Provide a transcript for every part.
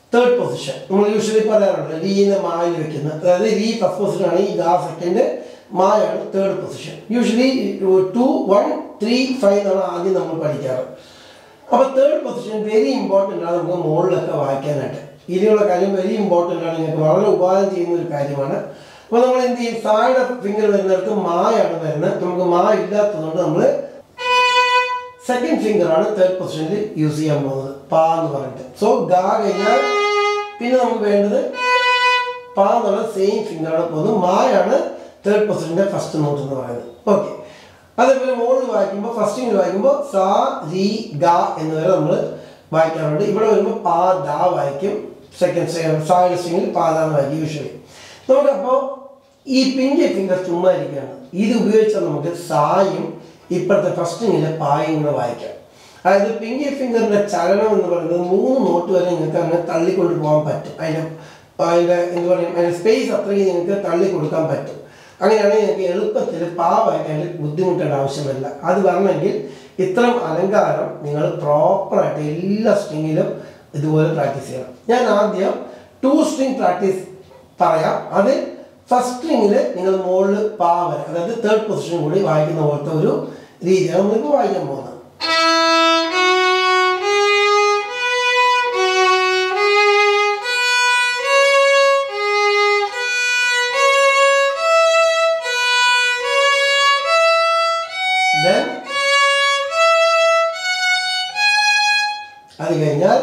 Third position. നമ്മൾ usually പറയാറുണ്ട് ലീനെ മായിൽ വെക്കുന്നത്. അതായത് ലീ ഫസ്റ്റ് പൊസിഷൻ ആണ്, ഈ ഗാ സെക്കൻഡ്, മായാണ് തേർഡ് പൊസിഷൻ. യൂഷ്വലി 2, 1, 3, 5 എന്നാണ് ആദ്യം നമ്മൾ പഠിക്കാറ്. അപ്പോൾ തേർഡ് പൊസിഷൻ വെരി ഇമ്പോർട്ടൻ്റ് ആണ് നമുക്ക് മുകളിലൊക്കെ വായിക്കാനായിട്ട്. ഇതിനുള്ള കാര്യം വെരി ഇമ്പോർട്ടൻ്റ് ആണ്, നിങ്ങൾക്ക് വളരെ ഉപകാരം ചെയ്യുന്ന ഒരു കാര്യമാണ്. അപ്പോൾ നമ്മൾ എന്ത് ചെയ്യും, സായുടെ ഫിംഗർ വരുന്നിടത്ത് മായാണ് വരുന്നത്. നമുക്ക് മാ ഇല്ലാത്തതുകൊണ്ട് നമ്മൾ സെക്കൻഡ് ഫിംഗർ ആണ് തേർഡ് പൊസിഷനിൽ യൂസ് ചെയ്യാൻ പോകുന്നത്, പാ എന്ന് പറഞ്ഞിട്ട്. സോ ഗാ കഴിഞ്ഞാൽ പിന്നെ നമുക്ക് വേണ്ടത് പാ എന്നുള്ള സെയിം ഫിംഗറാണ് പോകുന്നത്. മായാണ് തേർഡ് പൊസിഷൻ്റെ ഫസ്റ്റ് നോട്ട് എന്ന് പറയുന്നത്. ഓക്കെ, അതേപോലെ മുകളിൽ വായിക്കുമ്പോൾ ഫസ്റ്റിങ്ങിൽ വായിക്കുമ്പോൾ സാ രി ഗ എന്ന് വരെ നമ്മൾ വായിക്കാറുണ്ട്. ഇവിടെ വരുമ്പോൾ പാ ദ വായിക്കും. സെക്കൻഡ് സായുടെ സ്ട്രിങ്ങിൽ പാ ദ എന്ന് വായിക്കും യൂഷ്വലി. നമുക്കപ്പോൾ ഈ പിഞ്ച് ഫിംഗർ ചുമ്മാ ഇരിക്കുകയാണ്. ഇത് ഉപയോഗിച്ചാൽ നമുക്ക് സായും ഇപ്പോഴത്തെ ഫസ്റ്റിങ്ങിലെ പായും കൂടെ വായിക്കാം. അതായത് പിഞ്ച് ഫിംഗറിൻ്റെ ചലനം എന്ന് പറയുന്നത് 3 നോട്ട് വരെ നിങ്ങൾക്ക് അങ്ങനെ തള്ളിക്കൊണ്ട് പോകാൻ പറ്റും. അതിൻ്റെ എന്ത് പറയും, അതിൻ്റെ സ്പേസ് അത്രയും നിങ്ങൾക്ക് തള്ളി കൊടുക്കാൻ പറ്റും. അങ്ങനെയാണെങ്കിൽ നിങ്ങൾക്ക് എളുപ്പത്തിൽ പാ വായിക്കാൻ ബുദ്ധിമുട്ടേണ്ട ആവശ്യമില്ല. അത് വരണമെങ്കിൽ ഇത്തരം അലങ്കാരം നിങ്ങൾ പ്രോപ്പറായിട്ട് എല്ലാ സ്ട്രിങ്ങിലും ഇതുപോലെ പ്രാക്ടീസ് ചെയ്യണം. ഞാൻ ആദ്യം 2 സ്ട്രിങ് പ്രാക്ടീസ് പറയാം. അത് ഫസ്റ്റ് സ്ട്രിങ്ങിൽ നിങ്ങൾ മുകളിൽ പാ വരെ, അതായത് തേർഡ് പൊസിഷൻ കൂടി വായിക്കുന്ന പോലത്തെ ഒരു രീതിയാണ് നമ്മളിപ്പോൾ വായിക്കാൻ പോകുന്നത്. അത് കഴിഞ്ഞാൽ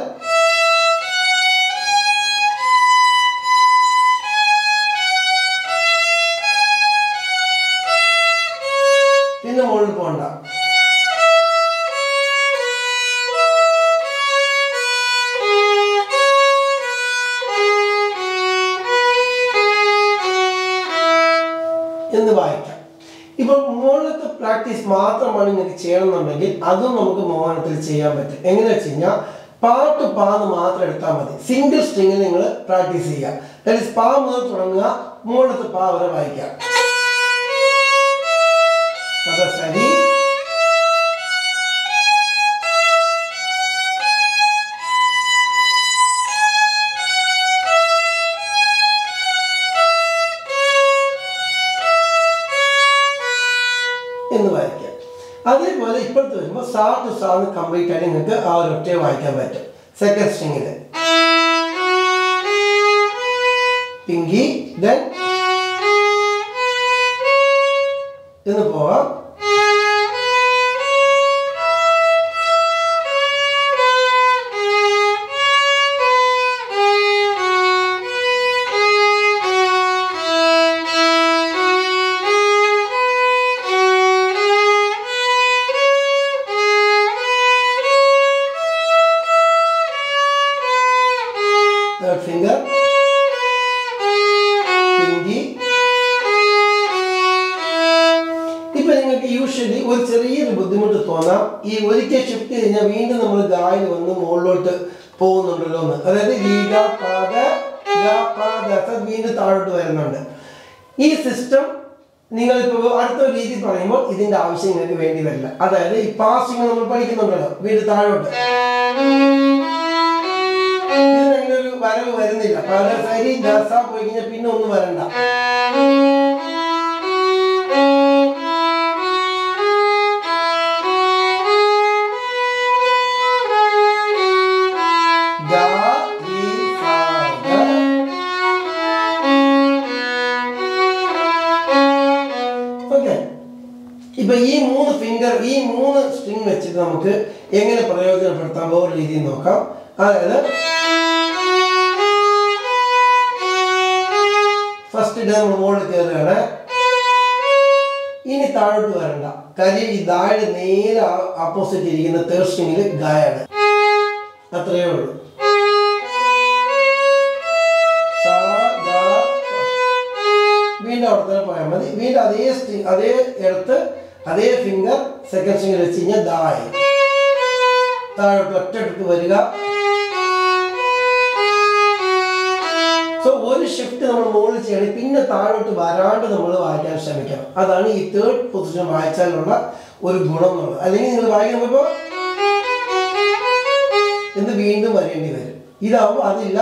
പിന്നെ മുകളിൽ പോകണ്ട. എന്ന് വായിക്കാം. ഇപ്പോൾ മോഹനത്തെ പ്രാക്ടീസ് മാത്രമാണ് നിങ്ങൾക്ക് ചെയ്യണമെന്നുണ്ടെങ്കിൽ അതും നമുക്ക് മോഹനത്തിൽ ചെയ്യാൻ പറ്റും. എങ്ങനെ വെച്ച് കഴിഞ്ഞാൽ പാട്ട് പാന്ന് മാത്രം എടുത്താൽ മതി. സിംഗിൾ സ്ട്രിങ്ങിൽ നിങ്ങൾ പ്രാക്ടീസ് ചെയ്യുക. ദാറ്റ് ഈസ് പാ മുതൽ തുടങ്ങുക, മോളത്തെ പാ വരെ വായിക്കുക. അതാ ശരി. എന്ന് വായിക്കാം. അതേപോലെ ഇപ്പോഴത്തെ വരുമ്പോൾ സാ ടു സാ കംപ്ലീറ്റ് ആയിട്ട് നിങ്ങൾക്ക് ആ ഒരു ഒറ്റയെ വായിക്കാൻ പറ്റും. സെക്കൻഡ് സ്ട്രിങ്ങിൽ പിങ്കി ദെൻ എന്ന് പോവാം. Finger pinky. ഇപ്പൊ നിങ്ങൾക്ക് യൂഷ്വലി ഒരു ചെറിയൊരു ബുദ്ധിമുട്ട് തോന്നാം. ഈ ഒരിക്കൽ ഷിഫ്റ്റ് കഴിഞ്ഞാൽ വീണ്ടും നമ്മൾ ഗായിൽ വന്ന് മുകളിലോട്ട് പോകുന്നുണ്ടല്ലോ എന്ന്. അതായത് വീണ്ടും താഴോട്ട് വരുന്നുണ്ട്. ഈ സിസ്റ്റം നിങ്ങളിപ്പോൾ അടുത്ത രീതി പറയുമ്പോൾ ഇതിന്റെ ആവശ്യം നിങ്ങൾക്ക് വേണ്ടി വരില്ല. അതായത് ഈ പാസിംഗ് നമ്മൾ പഠിക്കുന്നുണ്ടല്ലോ, വീണ്ടും താഴോട്ട് വരവ് വരുന്നില്ല. പല സരി ദസ പോയി കഴിഞ്ഞാൽ പിന്നെ ഒന്നും വരണ്ട. ഓക്കെ, ഇപ്പൊ ഈ 3 ഫിംഗർ, ഈ 3 സ്ട്രിങ് വെച്ചിട്ട് നമുക്ക് എങ്ങനെ പ്രയോജനപ്പെടുത്താൻ വേറെ രീതിയിൽ നോക്കാം. അതായത് ഫസ്റ്റ് ഡേ നമ്മൾ മുകളിൽ കയറുകയാണ്. ഇനി താഴോട്ട് വരണ്ട. കാര്യം ഈ ദായുടെ നേരെ ഓപ്പോസിറ്റ് ഇരിക്കുന്ന തേർഡ് സ്ട്രിങ്ങിൽ ഗായാണ്. അത്രയേ ഉള്ളൂ. വീണ്ടും അവിടെ തന്നെ പോയാൽ മതി. വീണ്ടും അതേ സ്ട്രിങ്, അതേ എടുത്ത് അതേ ഫിംഗർ സെക്കൻഡ് സ്ട്രിങ്ങിൽ വെച്ച് കഴിഞ്ഞാൽ ദായി താഴോട്ട് ഒറ്റ വരിക. സോ ഒരു ഷിഫ്റ്റ് നമ്മൾ മുകളിൽ ചെയ്യണം. പിന്നെ താഴോട്ട് വരാണ്ട് നമ്മൾ വായിക്കാൻ ശ്രമിക്കണം. അതാണ് ഈ തേർഡ് പൊസിഷൻ വായിച്ചാലുള്ള ഒരു ഗുണം എന്നുള്ളത്. അല്ലെങ്കിൽ നിങ്ങൾ വായിക്കുമ്പോൾ എന്ന് വീണ്ടും വരേണ്ടി വരും. ഇതാവുമ്പോൾ അതില്ല.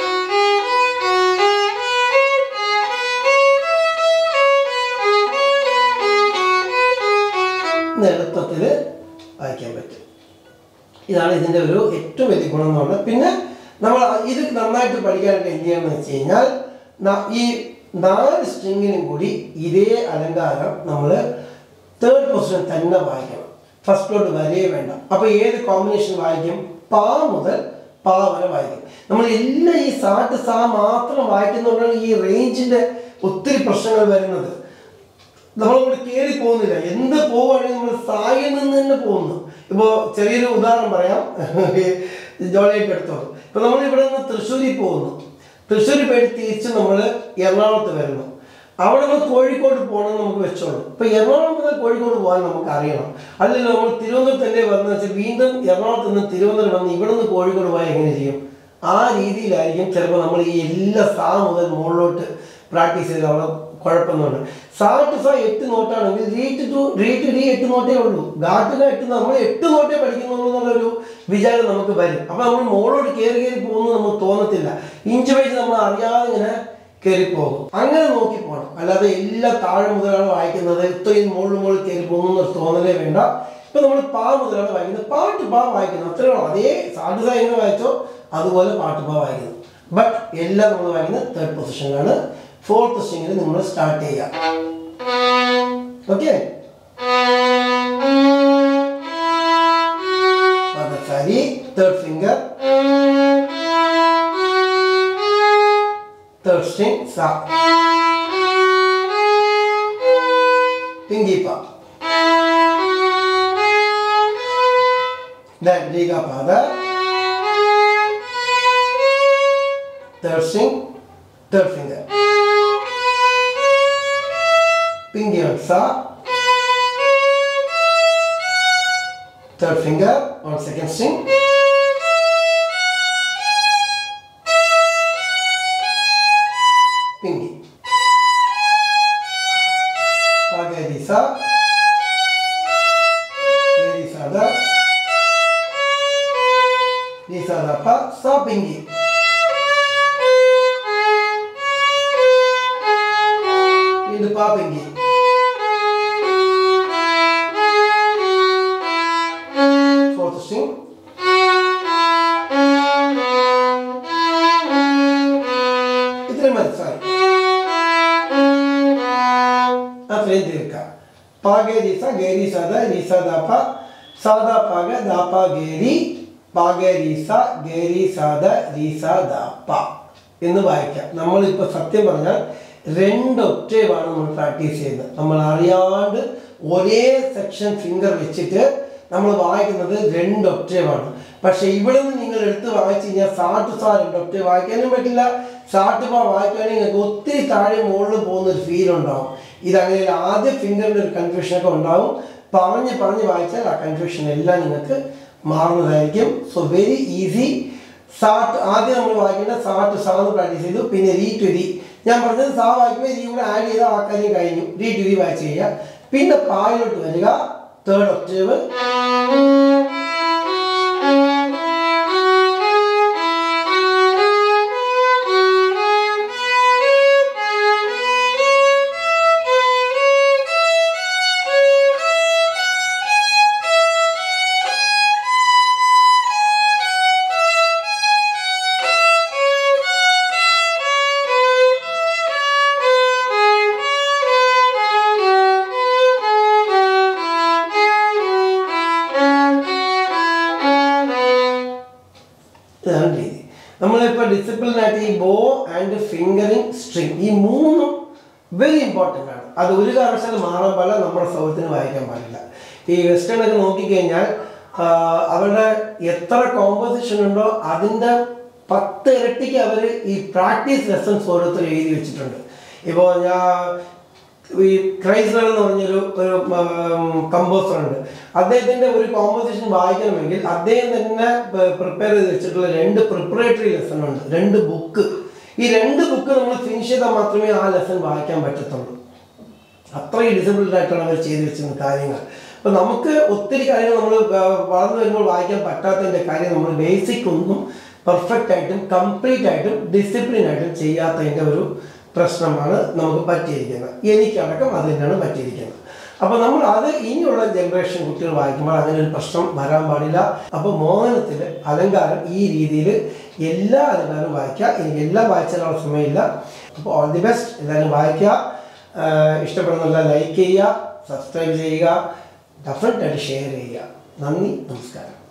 എളുപ്പത്തിൽ വായിക്കാൻ പറ്റും. ഇതാണ് ഇതിൻ്റെ ഒരു ഏറ്റവും വലിയ ഗുണം എന്ന് പറഞ്ഞാൽ. പിന്നെ നമ്മൾ ഇത് നന്നായിട്ട് പഠിക്കാനായിട്ട് എന്ത് ചെയ്യണമെന്ന് വെച്ച് കഴിഞ്ഞാൽ ഈ 4 സ്ട്രിങ്ങിനും കൂടി ഇതേ അലങ്കാരം നമ്മൾ തേർഡ് പൊസിഷൻ തന്നെ വായിക്കണം. ഫസ്റ്റിലോട്ട് വരേ വേണ്ട. അപ്പോൾ ഏത് കോമ്പിനേഷൻ വായിക്കും? പാ മുതൽ പാ വരെ വായിക്കും. നമ്മൾ എല്ലാം ഈ സാട്ട് സാ മാത്രം വായിക്കുന്നതുകൊണ്ടാണ് ഈ റേഞ്ചിൻ്റെ ഒത്തിരി പ്രശ്നങ്ങൾ വരുന്നത്. നമ്മളിവിടെ കയറി പോകുന്നില്ല. എന്ത് പോവുകയാണെങ്കിൽ നമ്മൾ സായിൽ നിന്ന് തന്നെ പോകുന്നു. ഇപ്പോൾ ചെറിയൊരു ഉദാഹരണം പറയാം, ജോളിയായിട്ട് എടുത്തോളൂ. ഇപ്പോൾ നമ്മളിവിടെ നിന്ന് തൃശ്ശൂരിൽ പോകുന്നു. തൃശ്ശൂരിൽ പോയിട്ട് തിരിച്ച് നമ്മൾ എറണാകുളത്ത് വരുന്നു. അവിടെ നിന്ന് കോഴിക്കോട് പോകണമെന്ന് നമുക്ക് വെച്ചോളൂ. ഇപ്പോൾ എറണാകുളം മുതൽ കോഴിക്കോട് പോകാൻ നമുക്ക് അറിയണം. അല്ലെങ്കിൽ നമ്മൾ തിരുവനന്തപുരത്തല്ലേ വന്നു വെച്ചാൽ വീണ്ടും എറണാകുളത്ത് നിന്ന് തിരുവനന്തപുരം വന്ന് ഇവിടെ നിന്ന് കോഴിക്കോട് പോയാൽ എങ്ങനെ ചെയ്യും? ആ രീതിയിലായിരിക്കും ചിലപ്പോൾ നമ്മൾ ഈ എല്ലാ സാ മുതൽ മുകളിലോട്ട് പ്രാക്ടീസ് ചെയ്ത് അവിടെ കുഴപ്പമൊന്നുമില്ല. സാ ടു സാ 8 നോട്ടാണെങ്കിൽ റീ ടു ഡി 8 നോട്ടേ ഉള്ളൂ. ഗാട്ടുക 8 നമ്മൾ 8 നോട്ടേ പഠിക്കുന്നുള്ളൂ എന്നുള്ളൊരു വിചാരം നമുക്ക് വരും. അപ്പോൾ നമ്മൾ മുകളിലോട്ട് കയറി പോകുന്നത് നമുക്ക് തോന്നത്തില്ല. ഇഞ്ച് വൈസ് നമ്മൾ അറിയാതെ ഇങ്ങനെ കയറിപ്പോകും. അങ്ങനെ നോക്കി പോകണം. അല്ലാതെ എല്ലാ താഴെ മുതലാണ് വായിക്കുന്നത്, ഇത്രയും മുകളിൽ കയറി പോകുന്ന തോന്നലേ വേണ്ട. ഇപ്പം നമ്മൾ പാ മുതലാണ് വായിക്കുന്നത്, പാട്ട് പാ വായിക്കുന്നത്, അത്രയോ അതേ സാധു സാ എങ്ങനെ വായിച്ചോ അതുപോലെ പാട്ട് പാ വായിക്കുന്നത്. ബട്ട് എല്ലാം നമ്മൾ വായിക്കുന്നത് തേർഡ് പൊസിഷനിലാണ്. ഫോർത്ത് സ്ട്രിങ്ങിൽ നമ്മൾ സ്റ്റാർട്ട് ചെയ്യാം. Okay, sorry third finger, third string sa, pingi pa, then re ga pa da, third string, third finger, pingi on sa, third finger on second string, pingi, pa ga re sa da, re sa da pa, sa pingi, ini pa pingi, fourth string, इतने मत सारे अത്രയും തീർക്കാം. പാ ഗേ രി സ the പ സ the പ ഗ ദ പ ഗേ രി പാ ഗേ രി സ ദ പ എന്ന് വായിക്കാം. നമ്മളിപ്പോൾ സത്യം പറഞ്ഞാൽ 2 ഒക്ടേവാണ് നമ്മൾ പ്രാക്ടീസ് ചെയ്യുന്നത്. നമ്മൾ അറിയാണ്ട് ഒരേ സെക്ഷൻ ഫിംഗർ വെച്ചിട്ട് നമ്മൾ വായിക്കുന്നത് 2 ഒക്ടേവാണ്. പക്ഷെ ഇവിടെ നിന്ന് നിങ്ങൾ എടുത്ത് വായിച്ചു കഴിഞ്ഞാൽ സാ ടു സാ 2 ഒക്ടേവ് വായിക്കാനും പറ്റില്ല. സാ ടു പാ വായിക്കുകയാണെങ്കിൽ നിങ്ങൾക്ക് ഒത്തിരി താഴെ മുകളിൽ പോകുന്നൊരു ഫീൽ ഉണ്ടാവും. ഇതങ്ങനെ ആദ്യ ഫിംഗറിൻ്റെ ഒരു കൺഫ്യൂഷനൊക്കെ ഉണ്ടാവും. പറഞ്ഞ് വായിച്ചാൽ ആ കൺഫ്യൂഷൻ എല്ലാം നിങ്ങൾക്ക് മാറുന്നതായിരിക്കും. So very easy. ആദ്യം നമ്മൾ വായിക്കേണ്ട സാ ടു സാ എന്ന് പ്രാക്ടീസ് ചെയ്തു. പിന്നെ രീ ടു രി, ഞാൻ പറഞ്ഞത് സാ വായിക്കുമ്പോൾ രീ കൂടെ ആഡ് ചെയ്താൽ ആ കാര്യം കഴിഞ്ഞു. രീ ടു രി വായിച്ച് ചെയ്യുക. പിന്നെ പായിലോട്ട് വരിക, തേർഡ് ഒക്ടേവ്, രീതി. നമ്മളിപ്പോൾ ഡിസിപ്ലിനായിട്ട് ഈ ബോ ആൻഡ് ഫിംഗറിങ് സ്ട്രിങ് ഈ 3 വെരി ഇമ്പോർട്ടൻ്റ് ആണ്. അത് ഒരു കാരണവശാലും മാറാൻ പാടില്ല, നമ്മുടെ സൗഹൃദത്തിന് വായിക്കാൻ പാടില്ല. ഈ വെസ്റ്റേൺ ഒക്കെ നോക്കിക്കഴിഞ്ഞാൽ അവരുടെ എത്ര കോമ്പോസിഷൻ ഉണ്ടോ അതിൻ്റെ 10 ഇരട്ടിക്ക് അവർ ഈ പ്രാക്ടീസ് ലെസൺസ് ഓരോരുത്തർ എഴുതി വെച്ചിട്ടുണ്ട്. ഇപ്പോൾ ഈ ക്രൈസ്ലർ എന്ന് പറഞ്ഞൊരു കമ്പോസർ ഉണ്ട്. അദ്ദേഹത്തിൻ്റെ ഒരു കോമ്പോസിഷൻ വായിക്കണമെങ്കിൽ അദ്ദേഹം തന്നെ പ്രിപ്പയർ ചെയ്ത് വെച്ചിട്ടുള്ള 2 പ്രിപ്പറേറ്ററി ലെസൺ ഉണ്ട്, 2 ബുക്ക്. ഈ 2 ബുക്ക് നമ്മൾ ഫിനിഷ് ചെയ്താൽ മാത്രമേ ആ ലെസൺ വായിക്കാൻ പറ്റത്തുള്ളൂ. അത്രയും ഡിസിപ്ലിൻഡ് ആയിട്ടാണ് അവർ ചെയ്തു വെച്ചിരുന്ന കാര്യങ്ങൾ. അപ്പോൾ നമുക്ക് ഒത്തിരി കാര്യങ്ങൾ നമ്മൾ വളർന്നു വരുമ്പോൾ വായിക്കാൻ പറ്റാത്തതിൻ്റെ കാര്യം നമ്മൾ ബേസിക് ഒന്നും പെർഫെക്റ്റ് ആയിട്ടും കംപ്ലീറ്റ് ആയിട്ടും ഡിസിപ്ലിൻ ആയിട്ടും ചെയ്യാത്തതിൻ്റെ ഒരു പ്രശ്നമാണ് നമുക്ക് പറ്റിയിരിക്കുന്നത്. എനിക്കടക്കം അത് തന്നെയാണ് പറ്റിയിരിക്കുന്നത്. അപ്പോൾ നമ്മൾ അത് ഇനിയുള്ള ജനറേഷൻ കുട്ടികൾ വായിക്കുമ്പോൾ അങ്ങനെ ഒരു പ്രശ്നം വരാൻ പാടില്ല. അപ്പോൾ മോഹനത്തിൽ അലങ്കാരം ഈ രീതിയിൽ എല്ലാ അലങ്കാരവും വായിക്കുക. എനിക്ക് എല്ലാം വായിച്ചാലുള്ള സമയമില്ല. അപ്പോൾ ഓൾ ദി ബെസ്റ്റ്. എല്ലാവരും വായിക്കുക. ഇഷ്ടപ്പെടുന്നുള്ള ലൈക്ക് ചെയ്യുക, സബ്സ്ക്രൈബ് ചെയ്യുക, ഡെഫിനറ്റായിട്ട് ഷെയർ ചെയ്യുക. നന്ദി, നമസ്കാരം.